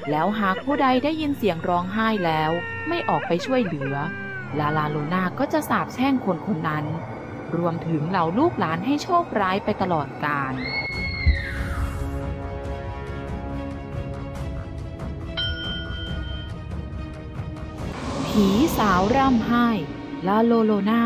แล้วหากผู้ใดได้ยินเสียงร้องไห้แล้วไม่ออกไปช่วยเหลือลาลาโลนาก็จะสาปแช่งคนคนนั้นรวมถึงเหล่าลูกหลานให้โชคร้ายไปตลอดกาลผีสาวร่ำไห้ลาโลโลนา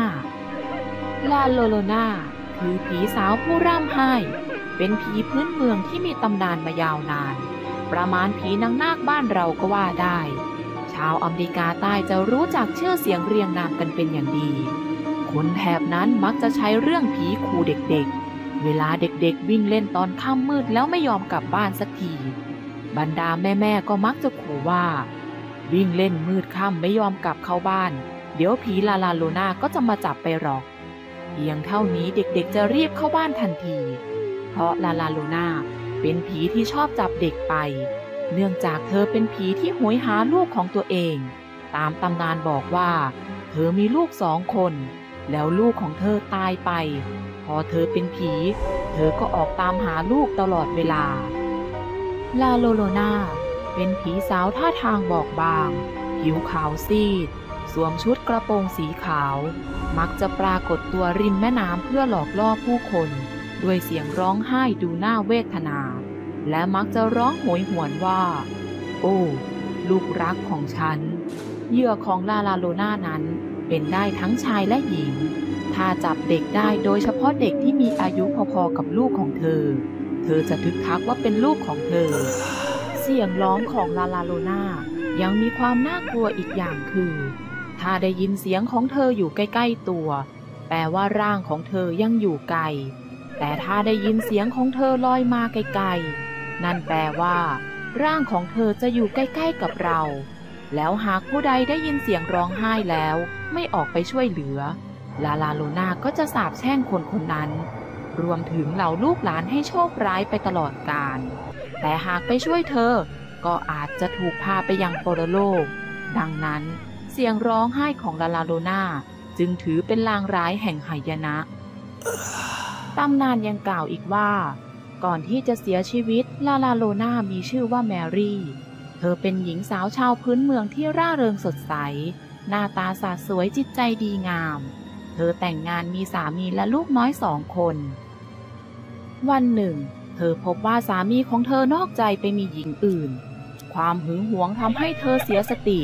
คือผีสาวผู้ร่ำไห้เป็นผีพื้นเมืองที่มีตำนานมายาวนานประมาณผีนางนาคบ้านเราก็ว่าได้ชาวอเมริกาใต้จะรู้จักชื่อเสียงเรียงนามกันเป็นอย่างดีคนแถบนั้นมักจะใช้เรื่องผีขู่เด็กๆเวลาเด็กๆวิ่งเล่นตอนค่ำมืดแล้วไม่ยอมกลับบ้านสักทีบรรดาแม่ๆก็มักจะขู่ว่าวิ่งเล่นมืดค่ำไม่ยอมกลับเข้าบ้านเดี๋ยวผีลาลาโลนาก็จะมาจับไปหรอกเพียงเท่านี้เด็กๆจะรีบเข้าบ้านทันทีเพราะลาลาโลนาเป็นผีที่ชอบจับเด็กไปเนื่องจากเธอเป็นผีที่โหยหาลูกของตัวเองตามตำนานบอกว่าเธอมีลูก2 คนแล้วลูกของเธอตายไปพอเธอเป็นผีเธอก็ออกตามหาลูกตลอดเวลาลาโลโลนาเป็นผีสาวท่าทางบอบบางผิวขาวซีดสวมชุดกระโปรงสีขาวมักจะปรากฏตัวริมแม่น้ำเพื่อหลอกล่อผู้คนด้วยเสียงร้องไห้ดูน่าเวทนาและมักจะร้องโหยหวนว่าโอ้ลูกรักของฉันเหยื่อของลาลาโลนานั้นเป็นได้ทั้งชายและหญิงถ้าจับเด็กได้โดยเฉพาะเด็กที่มีอายุพอๆกับลูกของเธอจะทึกทักว่าเป็นลูกของเธอเสียงร้องของลาลาโลนายังมีความน่ากลัวอีกอย่างคือถ้าได้ยินเสียงของเธออยู่ใกล้ๆตัวแปลว่าร่างของเธอยังอยู่ไกลแต่ถ้าได้ยินเสียงของเธอลอยมาไกลๆนั่นแปลว่าร่างของเธอจะอยู่ใกล้ๆกับเราแล้วหากผู้ใดได้ยินเสียงร้องไห้แล้วไม่ออกไปช่วยเหลือลาลาโลนาก็จะสาปแช่งคนคนนั้นรวมถึงเหล่าลูกหลานให้โชคร้ายไปตลอดกาลแต่หากไปช่วยเธอก็อาจจะถูกพาไปยังปรโลกดังนั้นเสียงร้องไห้ของลาลาโลนาจึงถือเป็นลางร้ายแห่งหายนะตำนานยังกล่าวอีกว่าก่อนที่จะเสียชีวิตลาลาโลนามีชื่อว่าแมรี่เธอเป็นหญิงสาวชาวพื้นเมืองที่ร่าเริงสดใสหน้าตาสาสวยจิตใจดีงามเธอแต่งงานมีสามีและลูกน้อย2 คนวันหนึ่งเธอพบว่าสามีของเธอนอกใจไปมีหญิงอื่นความหึงหวงทำให้เธอเสียสติ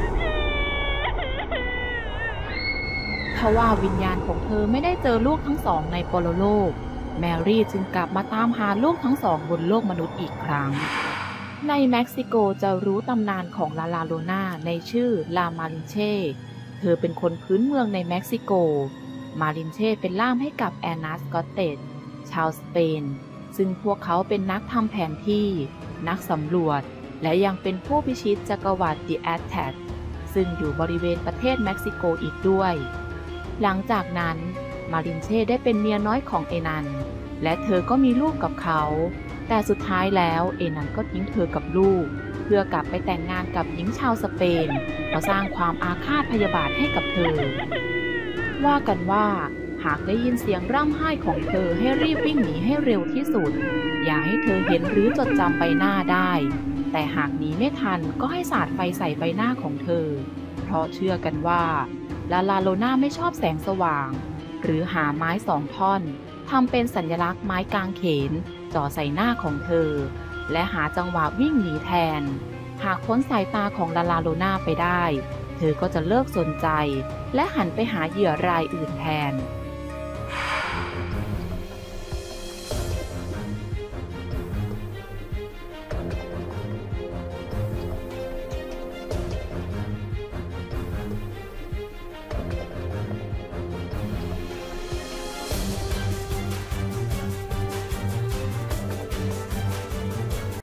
ทว่าวิญญาณของเธอไม่ได้เจอลูกทั้ง2ในปรโลกแมรี่จึงกลับมาตามหาลูกทั้ง2บนโลกมนุษย์อีกครั้งในเม็กซิโกจะรู้ตำนานของลาลาโลนาในชื่อลามาลินเช่เธอเป็นคนพื้นเมืองในเม็กซิโกมาลินเช่เป็นล่ามให้กับแอนนาสกอตเตสชาวสเปนซึ่งพวกเขาเป็นนักทำแผนที่นักสำรวจและยังเป็นผู้พิชิตจักรวรรดิแอตแทกซึ่งอยู่บริเวณประเทศเม็กซิโกอีกด้วยหลังจากนั้นมาลินเช่ได้เป็นเมียน้อยของเอนันและเธอก็มีลูกกับเขาแต่สุดท้ายแล้วเอนันก็ทิ้งเธอกับลูกเพื่อกลับไปแต่งงานกับหญิงชาวสเปนมาสร้างความอาฆาตพยาบาทให้กับเธอว่ากันว่าหากได้ยินเสียงร่ำไห้ของเธอให้รีบวิ่งหนีให้เร็วที่สุดอย่าให้เธอเห็นหรือจดจำใบหน้าได้แต่หากหนีไม่ทันก็ให้สาดไฟใส่ใบหน้าของเธอเพราะเชื่อกันว่าลาลาโลนาไม่ชอบแสงสว่างหรือหาไม้2 ท่อนทำเป็นสัญลักษณ์ไม้กางเขนจ่อใส่หน้าของเธอและหาจังหวะวิ่งหนีแทนหากพ้นสายตาของลาลาโลนาไปได้เธอก็จะเลิกสนใจและหันไปหาเหยื่อรายอื่นแทน